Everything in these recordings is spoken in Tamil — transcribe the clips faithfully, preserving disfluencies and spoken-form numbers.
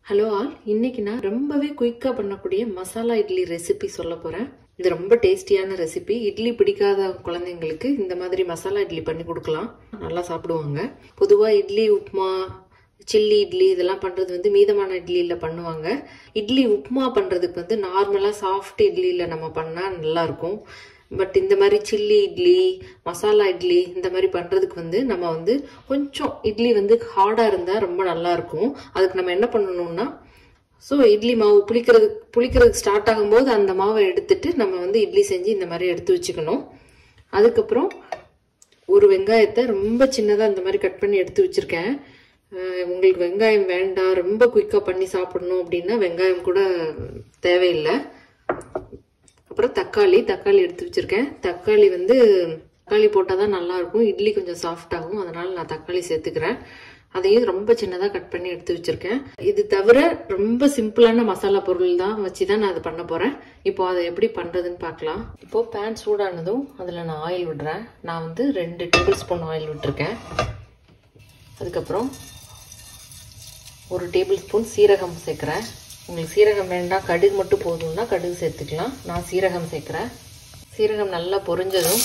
ஹலோ ஆல், இன்னைக்கு நான் ரொம்பவே குயிக்கா பண்ணக்கூடிய மசாலா இட்லி ரெசிபி சொல்ல போறேன். இது ரொம்ப டேஸ்டியான ரெசிபி. இட்லி பிடிக்காத குழந்தைங்களுக்கு இந்த மாதிரி மசாலா இட்லி பண்ணி கொடுக்கலாம், நல்லா சாப்பிடுவாங்க. பொதுவா இட்லி, உப்புமா, சில்லி இட்லி இதெல்லாம் பண்றது வந்து மீதமான இட்லியில பண்ணுவாங்க. இட்லி உப்புமா பண்றதுக்கு வந்து நார்மலா சாஃப்ட் இட்லியில நம்ம பண்ணா நல்லா இருக்கும். பட் இந்த மாதிரி சில்லி இட்லி, மசாலா இட்லி இந்த மாதிரி பண்றதுக்கு வந்து நம்ம வந்து கொஞ்சம் இட்லி வந்து ஹார்டா இருந்தா ரொம்ப நல்லா இருக்கும். அதுக்கு நம்ம என்ன பண்ணணும்னா, ஸோ இட்லி மாவு புளிக்கிறது புளிக்கிறதுக்கு ஸ்டார்ட் ஆகும்போது அந்த மாவை எடுத்துட்டு நம்ம வந்து இட்லி செஞ்சு இந்த மாதிரி எடுத்து வச்சுக்கணும். அதுக்கப்புறம் ஒரு வெங்காயத்தை ரொம்ப சின்னதாக இந்த மாதிரி கட் பண்ணி எடுத்து வச்சிருக்கேன். உங்களுக்கு வெங்காயம் வேண்டாம், ரொம்ப குயிக்காக பண்ணி சாப்பிடணும் அப்படின்னா வெங்காயம் கூட தேவையில்லை. அப்புறம் தக்காளி தக்காளி எடுத்து வச்சிருக்கேன். தக்காளி வந்து தக்காளி போட்டால் தான் நல்லா இருக்கும், இட்லி கொஞ்சம் சாஃப்ட் ஆகும். அதனால நான் தக்காளி சேர்த்துக்கிறேன். அதையும் ரொம்ப சின்னதாக கட் பண்ணி எடுத்து வச்சிருக்கேன். இது தவிர ரொம்ப சிம்பிளான மசாலா பொருள் தான் வச்சு தான் நான் அதை பண்ண போறேன். இப்போ அதை எப்படி பண்றதுன்னு பார்க்கலாம். இப்போ பேன் சூடானதும் அதில் நான் ஆயில் விடுறேன். நான் வந்து ரெண்டு டேபிள் ஸ்பூன் ஆயில் விட்டுருக்கேன். அதுக்கப்புறம் ஒரு டேபிள் ஸ்பூன் சீரகம் சேர்க்குறேன். உங்களுக்கு சீரகம் வேண்டாம், கடுகு மட்டும் போதும்னா கடுகு சேர்த்துக்கலாம். நான் சீரகம் சேர்க்குறேன். சீரகம் நல்லா பொரிஞ்சதும்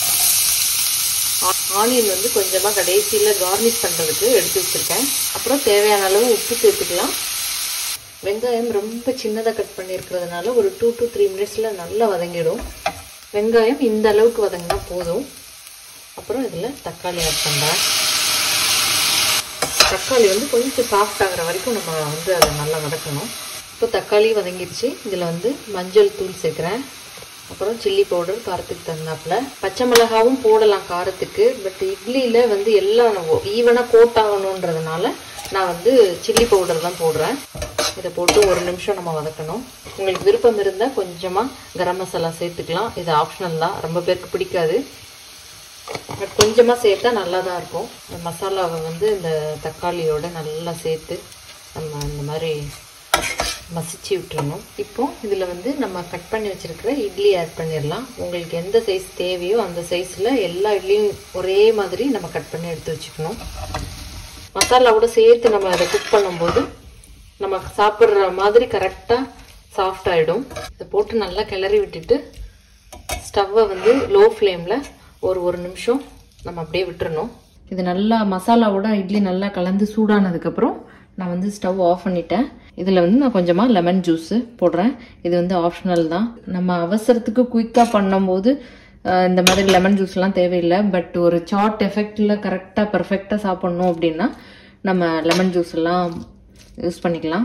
ஆனியன் வந்து கொஞ்சமாக கடைசியில் கார்னிஷ் பண்ணுறதுக்கு எடுத்து வச்சுருக்கேன். அப்புறம் தேவையான அளவு உப்பு சேர்த்துக்கலாம். வெங்காயம் ரொம்ப சின்னதாக கட் பண்ணியிருக்கிறதுனால ஒரு டூ டு த்ரீ மினிட்ஸில் நல்லா வதங்கிடும். வெங்காயம் இந்த அளவுக்கு வதங்கினா போதும். அப்புறம் இதில் தக்காளி ஆட் பண்ணுறேன். தக்காளி வந்து கொஞ்சம் சாஃப்ட் ஆகிற வரைக்கும் நம்ம வந்து அதை நல்லா வதக்கணும். இப்போ தக்காளி வதங்கிடுச்சு. இதில் வந்து மஞ்சள் தூள் சேர்க்குறேன். அப்புறம் சில்லி பவுடர் காரத்துக்கு தகுந்தாப்புல. பச்சை மிளகாவும் போடலாம் காரத்துக்கு. பட் இட்லியில் வந்து எல்லாம் ஈவனாக கோட் ஆகணுன்றதுனால நான் வந்து சில்லி பவுடர் தான் போடுறேன். இதை போட்டு ஒரு நிமிஷம் நம்ம வதக்கணும். உங்களுக்கு விருப்பம் இருந்தால் கொஞ்சமாக கரம் மசாலா சேர்த்துக்கலாம். இது ஆப்ஷனல் தான், ரொம்ப பேருக்கு பிடிக்காது. பட் கொஞ்சமாக சேர்த்தா நல்லா தான் இருக்கும். இந்த மசாலாவை வந்து இந்த தக்காளியோட நல்லா சேர்த்து நம்ம இந்த மாதிரி மசிச்சு விட்டுறணும். இப்போ இதில் வந்து நம்ம கட் பண்ணி வச்சிருக்கிற இட்லி ஆட் பண்ணிடலாம். உங்களுக்கு எந்த சைஸ் தேவையோ அந்த சைஸில் எல்லா இட்லியும் ஒரே மாதிரி நம்ம கட் பண்ணி எடுத்து வச்சுக்கணும். மசாலாவோட சேர்த்து நம்ம அதை குக் பண்ணும்போது நம்ம சாப்பிட்ற மாதிரி கரெக்டாக சாஃப்ட் ஆகிடும். இதை போட்டு நல்லா கிளறி விட்டுட்டு ஸ்டவ்வை வந்து லோ ஃப்ளேமில் ஒரு ஒரு நிமிஷம் நம்ம அப்படியே விட்டுறணும். இது நல்லா மசாலாவோட இட்லி நல்லா கலந்து சூடானதுக்கப்புறம் நான் வந்து ஸ்டவ் ஆஃப் பண்ணிட்டேன். இதில் வந்து நான் கொஞ்சமாக லெமன் ஜூஸு போடுறேன். இது வந்து ஆப்ஷனல் தான். நம்ம அவசரத்துக்கு குயிக்காக பண்ணும்போது இந்த மாதிரி லெமன் ஜூஸ்லாம் தேவையில்லை. பட் ஒரு சாட் எஃபெக்டில் கரெக்டாக பர்ஃபெக்டாக சாப்பிட்ணும் அப்படின்னா நம்ம லெமன் ஜூஸ் எல்லாம் யூஸ் பண்ணிக்கலாம்.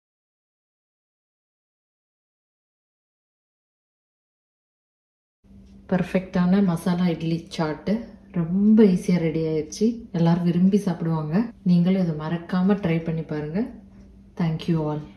பர்ஃபெக்டான மசாலா இட்லி சாட்டு ரொம்ப ஈஸியாக ரெடி ஆயிடுச்சு. எல்லாரும் விரும்பி சாப்பிடுவாங்க. நீங்களும் இதை மறக்காமல் ட்ரை பண்ணி பாருங்கள். Thank you all.